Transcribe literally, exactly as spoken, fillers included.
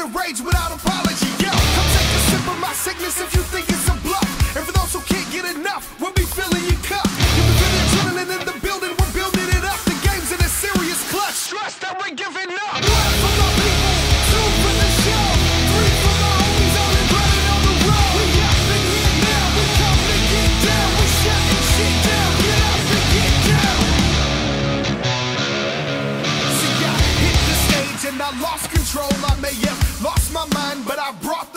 the rage without apology. Yo, come take a sip of my sickness if you think it's a bluff. And for those who can't get enough, we'll be filling your cup. You can feel the adrenaline in the building, we're building it up. The game's in a serious clutch. Stress that we're giving up. One for my people, two for the show, three for my homies out and running on the road. We up in here now, we come to get down. We shutting shit down, get up and get down. See, I hit the stage and I lost control. I may have lost my mind, but I brought the